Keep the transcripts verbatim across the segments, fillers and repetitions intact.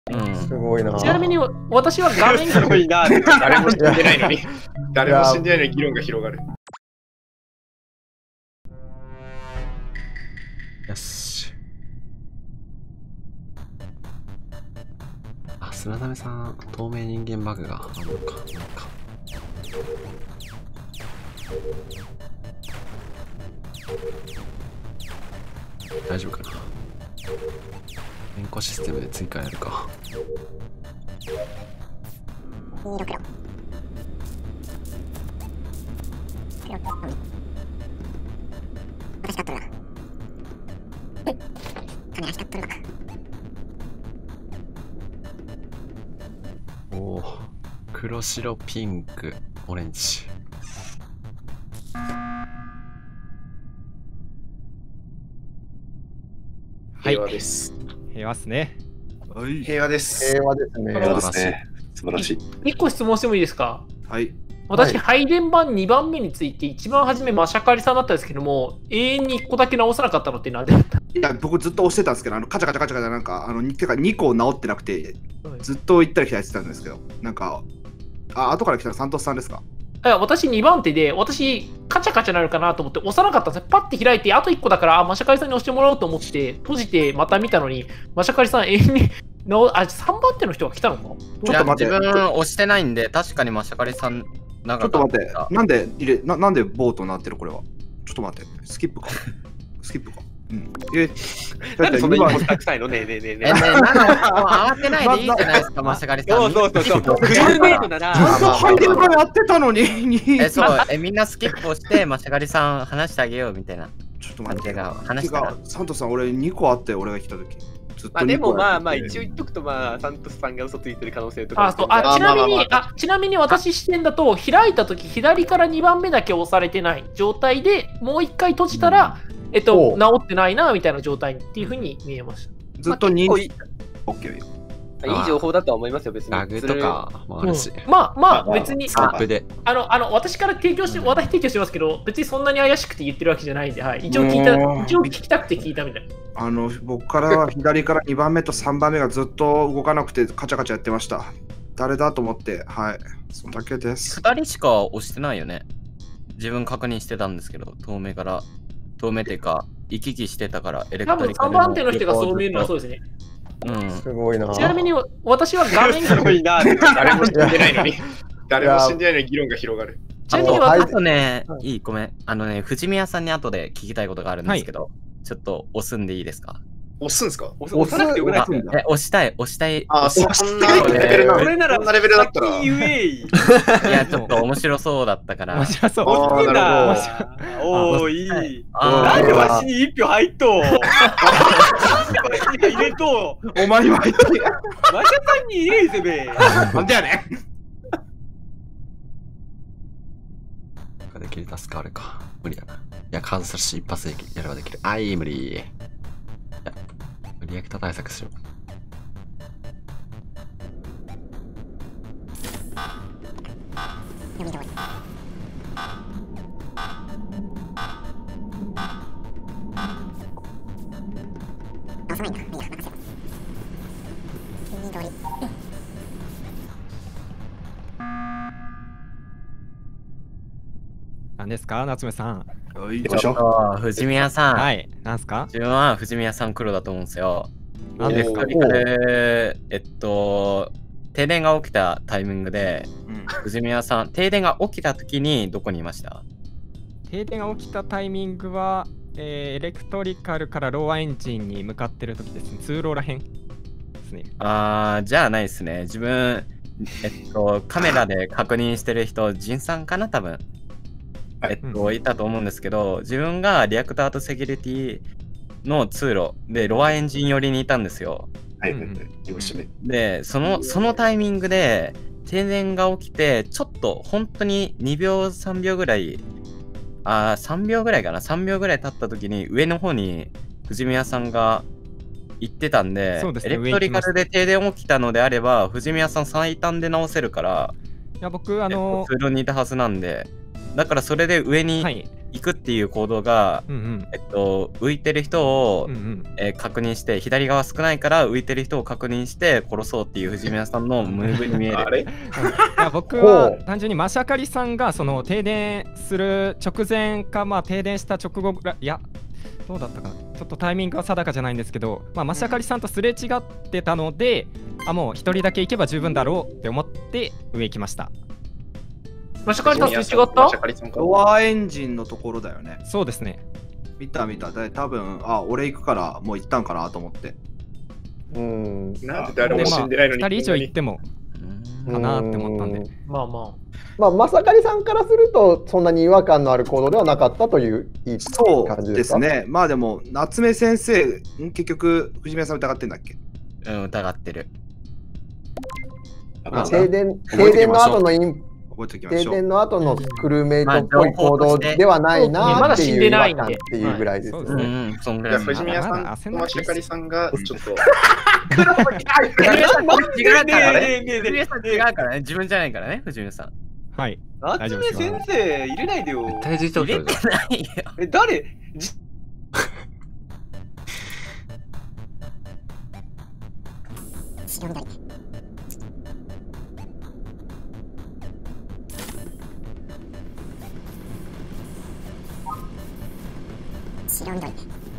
すごいな。 ちなみに私は画面すごいな。誰も死んでないのに。誰も死んでないのに議論が広がる。 よし。あ、砂溜さん、透明人間バグがあるのか。なんか大丈夫かな。変更システムで追加やるか。 黄色黒。黒と海。私買っとるな。金足買っとるな。 おお、黒白ピンクオレンジ。 平和です。 平和っすね。 はい。 平和です。 平和ですね。 平和ですね。素晴らしい。 一個質問してもいいですか？ はい。 私、配電盤にばんめについて、一番初め、マシャカリさんだったんですけども、永遠にいっこだけ直さなかったのってなんでだった？ いや、僕ずっと押してたんですけど、あのカチャカチャカチャカチャなんか、あの、てかにこ直ってなくて、ずっと行ったり来たりしてたんですけど、なんか、あ、後から来たのサントスさんですか？ いや、私にばん手で、私、カチャカチャなるかなと思って押さなかったんですよ。パッて開いて、あといっこだから、あ、マシャカリさんに押してもらおうと思って、閉じてまた見たのに、マシャカリさん永遠に直、あ、さんばん手の人が来たのか？ ちょっと待って。 自分押してないんで、確かにマシャカリさん、 ちょっと待って、なんで入れな、なんでボートになってるこれは。ちょっと待って、スキップか。スキップか。うん。え、 なんでそんなにもたくさいのねえねえねえねえ。 え、ねえ、なんか慌てないでいいじゃないですか、マシャカリさん。 そうそうそうそう。クルーメイトなら。 ちゃんと配電盤やってたのに。 え、そう、え、みんなスキップをして、マシャカリさん話してあげようみたいな。 ちょっと待って。 話したら。 サントさん、俺にこあって、俺が来た時。 まあでもまあまあ一応言っとくとまあサントスさんが嘘ついてる可能性とかあそうあちなみにあちなみに私視点だと開いた時左からにばんめだけ押されてない状態でもういっかい閉じたら、うん、えっと直ってないなみたいな状態っていうふうに見えました。 ずっとにオッケーよ。 いい情報だとは思いますよ、別に。 ラグとかもあるし。 うん、まあまあ、別に、 スタップで。 あの、あの、私から提供して、私提供してますけど、別にそんなに怪しくて言ってるわけじゃないんで、はい。一応聞いた、一応聞きたくて聞いたみたいな。 あの、僕からは左からにばんめとさんばんめがずっと動かなくて、カチャカチャやってました。誰だと思って、はい。そんだけです。 ふたりしか押してないよね。自分確認してたんですけど、遠目から、遠目っていうか、行き来してたから、エレクトリカルの。 多分さんばん手の人がそう見えるのはそうですね。 うん、 すごいな。 ちなみに私は画面すごいな。誰も死んでないのに。誰も死んでないのに議論が広がる。 ちなみにあとね、いい、ごめん。あのね、藤宮さんに後で聞きたいことがあるんですけど、はい、ちょっと押すんでいいですか？ 押すんですか？ 押さなくてよくないですか？ え、押したい、押したい。 あ、そんなレベルなの？それなら、そんなレベルだったら。いや、ちょっと面白そうだったから。 面白そう。 押すんだ。おー、いい。なんでわしに一票入っと入れとお前にも入っとけ。 マシャさんに入れいぜべ。 なんでやねん。できるタスクあるか。無理だな。いや、観察し一発でやればできる。あい、無理。いや、リアクター対策しよう。 何ですか、夏目さん。 はい、 ちょっと藤宮さん。 はい、なんすか？ 自分は藤宮さん黒だと思うんですよ。なんでかで、えっと、停電が起きたタイミングで、うん、藤宮さん、停電が起きた時にどこにいました？ 停電が起きたタイミングは、えー、エレクトリカルからローアエンジンに向かってる時ですね。通路らへんですね。 あー、じゃあないですね。自分、えっと、カメラで確認してる人、ジンさんかな、多分。えっと、いたと思うんですけど、自分がリアクターとセキュリティの通路でロアエンジン寄りにいたんですよ。 はいはいはい。 で、その、そのタイミングで停電が起きて、ちょっと本当ににびょう、さんびょうぐらい、あ、さんびょうぐらいかな、さんびょうぐらい経った時に上の方に藤宮さんが行ってたんで、 そうですね、 エレクトリカルで停電起きたのであれば、藤宮さん最短で直せるから、 いや、僕、あの通路にいたはずなんで、だからそれで上に行くっていう行動が、 うんうんえっと、浮いてる人を、 うんうんえー確認して、左側少ないから浮いてる人を確認して殺そうっていう藤宮さんのムーブに見える。 あれいや僕は単純にマシャカリさんがその停電する直前か、まあ、停電した直後ぐらい、いや、どうだったかな、ちょっとタイミングは定かじゃないんですけど、まあ、マシャカリさんとすれ違ってたので、あ、もう一人だけ行けば十分だろうって思って上行きました。 マシャカリさんすれ違っマシャた？ カリさんかドアエンジンのところだよね。 そうですね。 見た見た。で多分、あ、俺行くからもう行ったんかなと思って。 うん。 なんで誰で、まあ、 も死んでないのに。 ふたり以上行ってもかなって思ったんで。 まあままあ、まさかりさんからすると、そんなに違和感のある行動ではなかったといういいそ感じでか。 うですすね。まあでも、夏目先生、ん結局、藤宮さん疑ってんだっけ？ うん、疑ってる。 あ停電、 覚えておき停電のましょう後のイン覚えておきましょう。 停電の後のクルーメイトっぽい行動ではないなっていう違和感っていうぐらいですよそうですね。 ね。 うん、そんぐいや、 らい。 藤宮さんまだ焦んとマなくていいっすシャカリさんがちょっと。 違うからね。 ねえねえねえ藤宮さん違うからね。自分じゃないからね、藤宮さん。 はい。 夏目先生、入れないでよ。 体重調教じゃん。 ないよ。 え、誰じ白緑。白緑。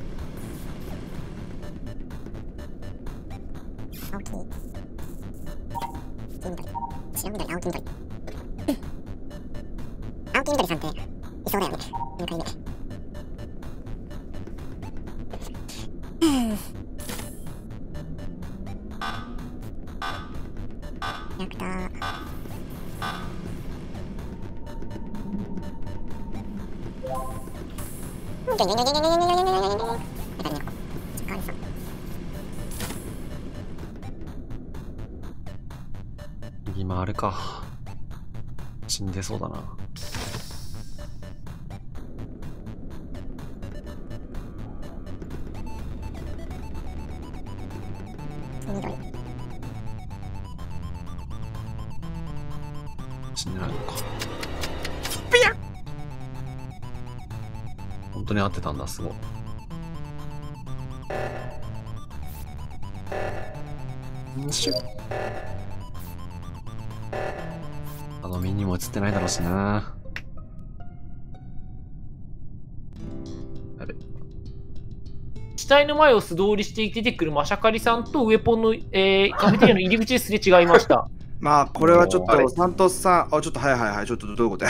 青黄緑。黄緑。白緑、青黄緑。青黄緑さんっていそうだよね。にかいめ。ヤクター。 右回るか。死んでそうだな。死んでないのか。本当に合ってたんだ、すごい。シュッ。あのミニも映ってないだろうしな。あれ。 死体の前を素通りして出てくるマシャカリさんとウェポンの、えー、カフェテリアの入り口ですれ違いました。 まあ、これはちょっあれと、サントスさん、あ、ちょっと、はいはいはい、ちょっとどういうことや。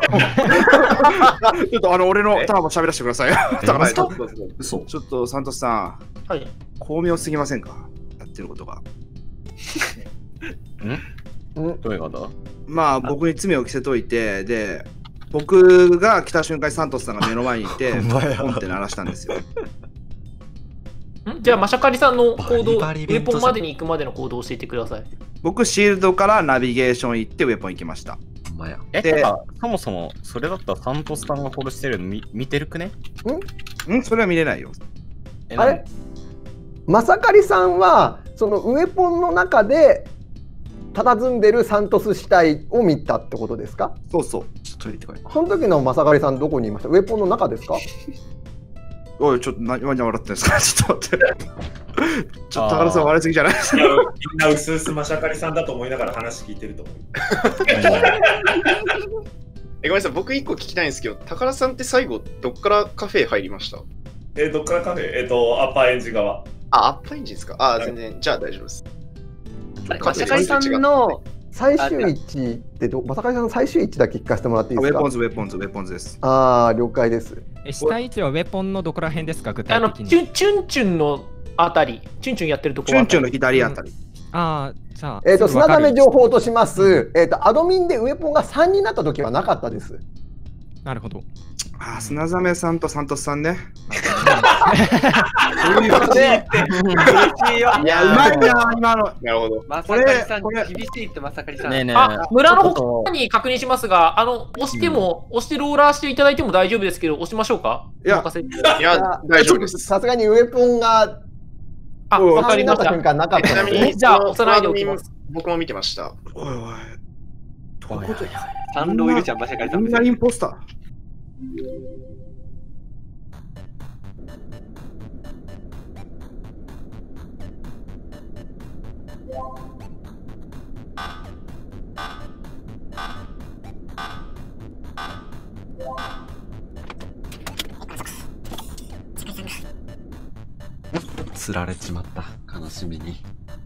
ちょっと、あの、俺のターンも喋らせてくださいよ。だからはいどうぞどうぞ嘘。 ちょっと、サントスさん、 はい。 巧妙すぎませんか？やってることが。 うんどういうことまあ、僕に罪を着せといて、で、僕が来た瞬間にサントスさんが目の前にいて、 ほんまやポンって鳴らしたんですよ。 んじゃあ、マシャカリさんの行動、ウバリバリイベントェポンまでに行くまでの行動を教えてください。 僕、シールドからナビゲーション行って、ウェポン行きました。 ほんまや。 え、 でてか、そもそも、それだったらサントスさんが殺してるの見見てるくねんそれは見れないよ。 えあれまさかりさんはそのウェポンの中で佇んでるサントス死体を見たってことですか？ そうそう。 ちょっとトイレ行ってこい。 その時のまさかりさんどこにいました？ウェポンの中ですか？ おい、ちょっと何何笑ってんですか？ちょっと待って。ちょっと高田さん笑いすぎじゃないですか？ いやみんなうすうすマシャカリさんだと思いながら話聞いてると思う。 え、ごめんなさい、僕一個聞きたいんですけど、高田さんって最後、どっからカフェ入りました？ えーどっからカフェえっ、と、アッパーエンジ側。 あ、アッパーエンジンですか？あ、全然、じゃあ大丈夫です。 マシャカリさんの最終位置ってどまさかりさんの最終位置だけ聞かせてもらっていいですか？ ウェポンズ、ウェポンズ、ウェポンズです。 ああ了解です。 え死体位置はウェポンのどこら辺ですか？具あの、 体的に。 チュンチュンチュンのあたり、チュンチュンやってるところあたり。 チュンチュンの左あたり。 ああ、じゃあ。 えっ、とすぐわかる砂溜め情報とします。えっ、とアドミンでウェポンがさんになった時はなかったです。 なるほど。 あ、砂ザメさんとサントスさんね。 そういうことで嬉しいよ。 いや、うまいな、今の。 なるほど。 マサカリさんこれ厳しいってマサカリさん。 ねえねえあ、村のちょっと他に確認しますが、あの、押しても、押してローラーしていただいても大丈夫ですけど、押しましょうか？ いやお任せいや、大丈夫です。 さすがにウェポンがあ、 おいわかりましたさんになった瞬。間なかったので、 ちなみに、 じゃあ押さないでおきます。 僕も見てました。 おいおい。どういうことや？ 三郎いるじゃん、マシャカリさん。 みんなインポスター。 釣られちまった。悲しみに。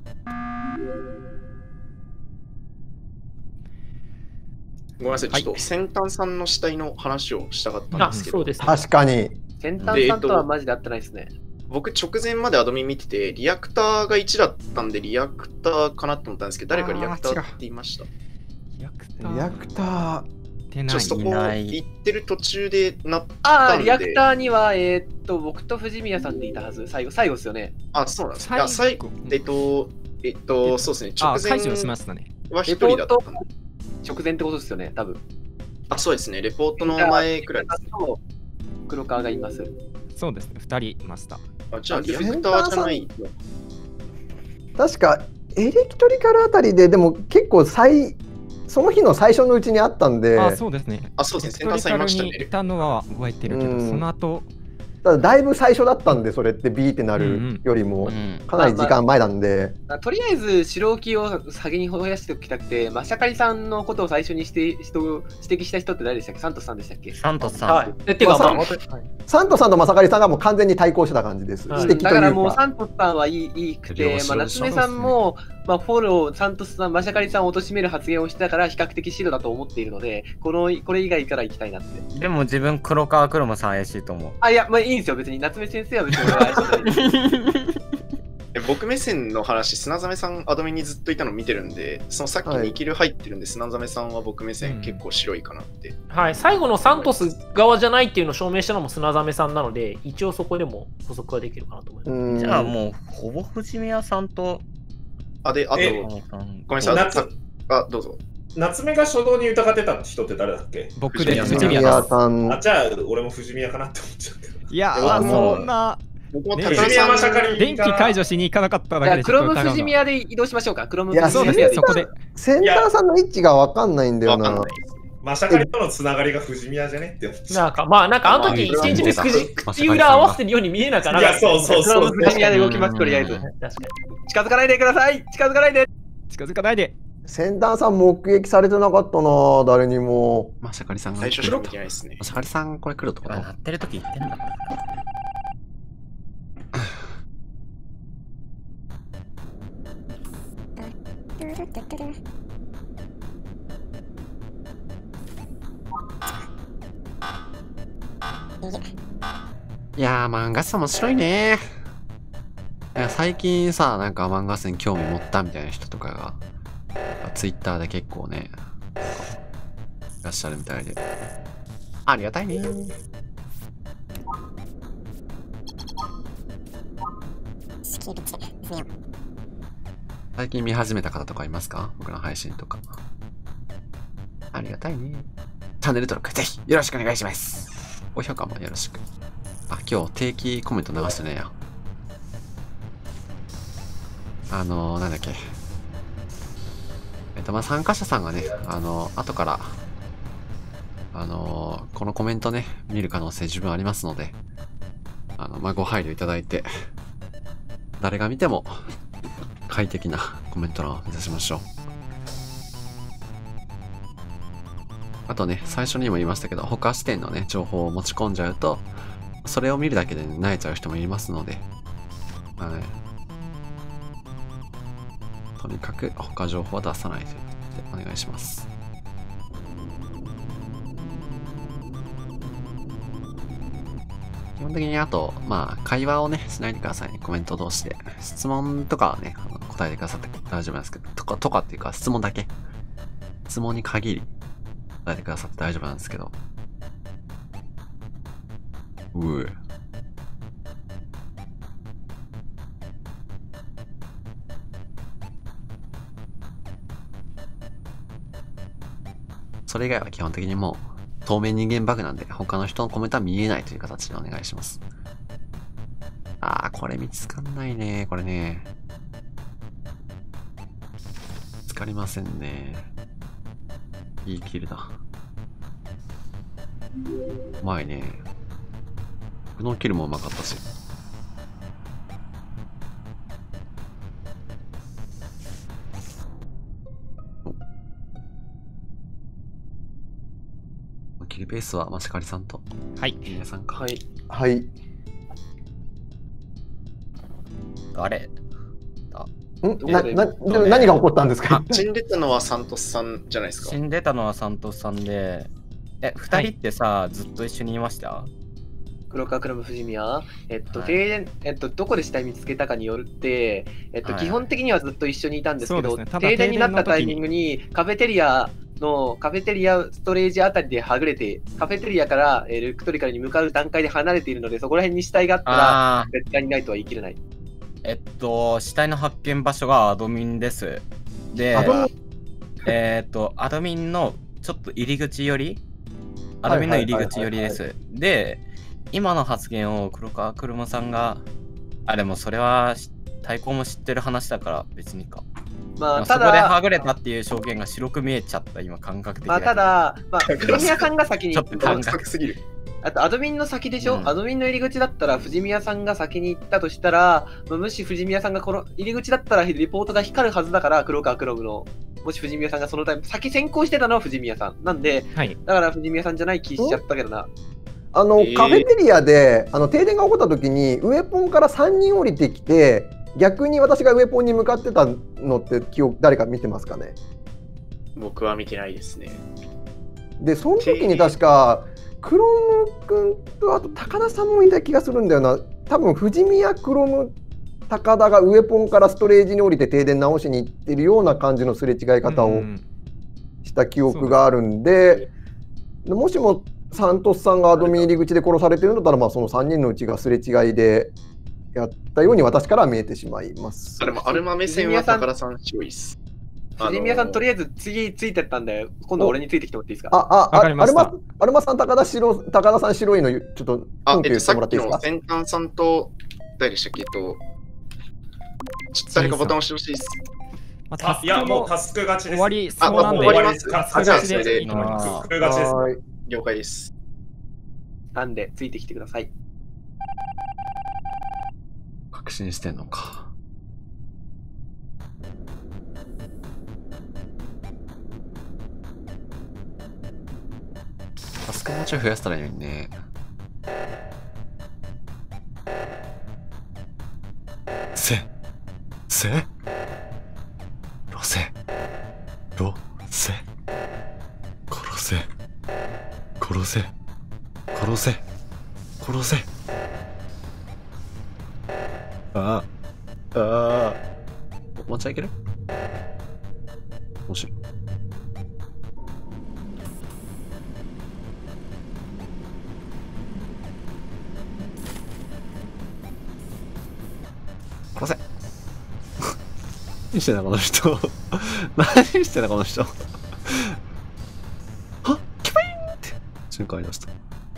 ごめんなさい、ちょっと先端さんの死体の話をしたかったんですけど。 そうですね。 確かに。 先端さんとはマジで会ってないですね。 僕、直前までアドミン見てて、リアクターがいちだったんで、リアクターかなって思ったんですけど、誰かリアクターって言いました。 リアクター。 リアクター。 てない。 ちょっとそこ行ってる途中でなったんで。 ああ、リアクターには、えー、っと、僕と藤宮さんでいたはず。最後、最後ですよね。 あ、そうなんですか。最後、えっと、えっと、そうですね。直前は一人だったんで。 直前ってことですよね、多分。 あ、そうですね。レポートの前くらいです、ね。 黒川がいます。 そうですね、ふたりいました。 あ、じゃあ、リアクターじゃない。 確か、エレキトリカルあたりで、でも結構最、その日の最初のうちにあったんで。 あ、そうですね。 あ、そうですね。先端さんいましたね。 いたのは覚えてるけど、その後。 ただだいぶ最初だったんで、それってビーってなるよりもかなり時間前なんで、 まあまあ、とりあえず白置を先に増やしておきたくて、マシャカリさんのことを最初にして人指摘した人って誰でしたっけ？サントスさんでしたっけ？ サントスさん。 はい。え、てか、まあ、 サントスさんとマサカリさんがもう完全に対抗してた感じです。 はい、指摘というかだからもうサントスさんはいいいいくて、まあ、夏目さんも、まあ、フォロー、サントスさん、マシャカリさんを貶める発言をしてたから比較的白だと思っているので、このこれ以外から行きたいなって。 でも自分、黒川黒間さん怪しいと思う。 あ、いや、まあいいんですよ、別に。夏目先生は別に俺は怪しい。 僕目線の話、砂ザメさんアドミにずっといたの見てるんで、そのさっきにキル入ってるんで、はい、砂ザメさんは僕目線結構白いかなって、うん、 はい、最後のサントス側じゃないっていうのを証明したのも砂ザメさんなので、一応そこでも補足はできるかなと思います。 じゃあもうほぼ藤宮さんとあで、あとごめんなさい、あ、どうぞ。 夏目が初動に疑ってた人って誰だっけ？ 僕で藤宮さん。 あ、じゃあ俺も藤宮かなって思っちゃうけど。 いや、そんな。電気解除しに行かなかっただけでクロム富士宮で移動しましょうか。クロム富士宮でそこでセンターさんの位置が分かんないんだよな。 マシャカリとのつながりが富士宮じゃねって思っちゃう。 なんかまあなんかあの時一日目口裏合わせてるように見えなかった。 いやそうそうそう。 クロム富士宮で動きますとりあえず。確かに。近づかないでください。近づかないで。 近づかないで。 先端さん目撃されてなかったな、誰にも。 マシャカリさんが最初しか見てないですね。 マシャカリさんこれ来るところ。 鳴ってる時言ってんだ。 いやー、アマンガス面白いねー。いや最近さ、なんかアマンガスに興味持ったみたいな人とかが、ツイッターで結構ね、いらっしゃるみたいで。ありがたいねー。最近見始めた方とかいますか？僕の配信とか。ありがたいね。チャンネル登録ぜひよろしくお願いします。お評価もよろしく。あ、今日定期コメント流してねえや。あのー、なんだっけ。えっと、まあ、参加者さんがね、あのー、後から、あのー、このコメントね、見る可能性十分ありますので、あの、まあ、ご配慮いただいて、誰が見ても快適なコメント欄を目指しましょう。あとね、最初にも言いましたけど、他視点のね、情報を持ち込んじゃうと、それを見るだけで萎えちゃう人もいますので、まあね、とにかく他情報は出さないということでお願いします。基本的にあと、まあ、会話をね、しないでくださいね。コメント同士で。質問とかはね、あの答えてくださって大丈夫なんですけど、とか、とかっていうか、質問だけ。質問に限り、答えてくださって大丈夫なんですけど。うぅ。それ以外は基本的にもう、透明人間バグなんで、他の人のコメントは見えないという形でお願いします。あー、これ見つかんないね。これね。見つかりませんね。いいキルだ。うまいね。僕のキルもうまかったし。 キルベースはマシカリさんと。 はい。 皆さんか。 はい。 はい。 誰んなな何が起こったんですか？ 死んでたのはサントスさんじゃないですか。 死んでたのはサントスさんで、え、二人ってさ、はい、ずっと一緒にいました？ 黒川クラブ藤宮、えっと、はい、停電、えっと、どこで死体見つけたかによって、えっと、はい、基本的にはずっと一緒にいたんですけど、ね、停電になったタイミングにカフェテリアのカフェテリアストレージあたりではぐれて、カフェテリアから、えー、ルクトリカルに向かう段階で離れているので、そこら辺に死体があったら絶対にないとは言い切れない。 えっと、死体の発見場所がアドミンです。で、えっと、アドミンのちょっと入り口寄り、アドミンの入り口寄りです。で、今の発言を黒川くるもさんが、あ、でもそれは太鼓も知ってる話だから別にか。まあ、ただそこではぐれたっていう証言が白く見えちゃった、今感覚的に。 まあ、ただ、まあ、藤宮さんが先にちょっと感覚すぎる。 あとアドミンの先でしょ、うん、アドミンの入り口だったら藤宮さんが先に行ったとしたら、まあ、もし藤宮さんがこの入り口だったらレポートが光るはずだから、黒川クロムのもし藤宮さんがそのタイム先先行してたのは藤宮さんなんで、はい、だから藤宮さんじゃない気しちゃったけどな。 あの、えー、カフェテリアであの停電が起こった時にウェポンからさんにん降りてきて、逆に私がウェポンに向かってたのって記憶誰か見てますかね？ 僕は見てないですね。 でその時に確かクロム君とあと高田さんもいた気がするんだよな。多分藤宮、クロム、高田がウェポンからストレージに降りて停電直しに行ってるような感じのすれ違い方をした記憶があるんで、うん、もしもサントスさんがアドミン入り口で殺されてるんだったら、まあそのさんにんのうちがすれ違いでやったように私からは見えてしまいます。 あれもアルマ目線は高田さん白いっす。 藤宮さん、とりあえず次ついてったんで、今度俺についてきてもらっていいですか？ あ、あ、あ、アルマ、アルマさん、高田白、高田さん白いの、ちょっと、 あ、えっと、さっきの先端さんと、誰でしたっけ、えっと、誰かボタン押してほしいです。 あ、いや、もうタスク勝ちです。 終わり、そうなんで、 終わります。 タスク勝ちでいいと思います。タスク勝ちです。 了解です。 なんで、ついてきてください。 確信してんのか。タスクもうちょい増やしたらいいのにね。せ、せ、ロセ、ロセ、殺せ、殺せ、殺せ、殺せ。ああ、ああ。もうちょいいける？もし。殺せ。何してんだこの人。何してんだこの人。はっ、キュイーンって瞬間ありました。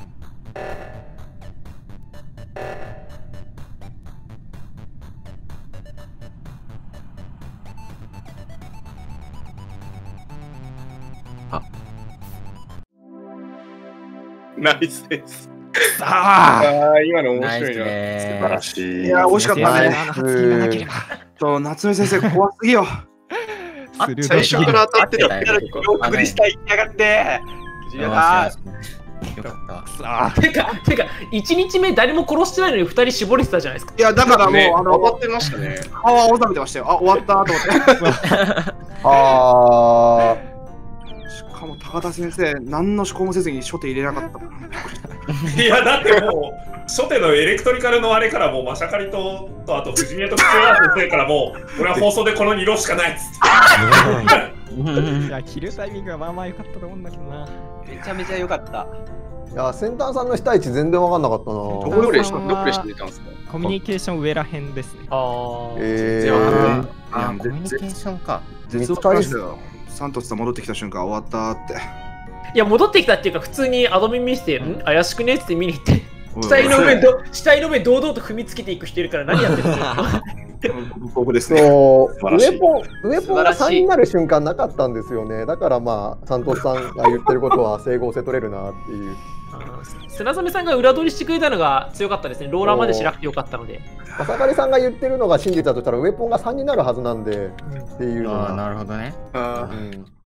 あ。 ナイスです。 ああ、今の面白いな。素晴らしい。 いや、惜しかったね。そう、夏目先生、怖すぎよ。 最初から当たってた。 送りしたいやがって。あよかった。 あてか、てか、いちにちめ誰も殺してないのにふたり絞れてたじゃないですか。 いや、だからもう、あの、 当たってましたね。 顔は収めてましたよ。あ、終わったと思って。 ああ。 しかも高田先生、何の思考もせずに初手入れなかった。 いや、だってもう、初手のエレクトリカルのあれからもう、マシャカリと、とあと藤宮と口川先生からもう、俺は放送でこのに色しかないっつって。 いや、切るタイミングがまあまあ良かったと思うんだけどな。 めちゃめちゃ良かった。 いや、先端さんの下位置全然分かんなかったな。 どこでしてたんですか？ コミュニケーション上らへんですね。 ああ。 えー、あコミュニケーションか。 絶対ですよ。サントスさん戻ってきた瞬間終わったって。 いや、戻ってきたっていうか、普通にアドミン見せて、ん怪しくねって見に行って、死体の上ど、死体の上堂々と踏みつけていく人いるから何やってるんですか？ 僕ですね。 そう、ウェポン、ウェポンがさんになる瞬間なかったんですよね。だからまあ、サントスさんが言ってることは整合性取れるなっていう。 砂染さんが裏取りしてくれたのが強かったですね。ローラーまでしなくてよかったので。 朝刈さんが言ってるのが真実だとしたら、ウェポンがさんになるはずなんで、うん、っていうのが。 ああ、なるほどね。 うん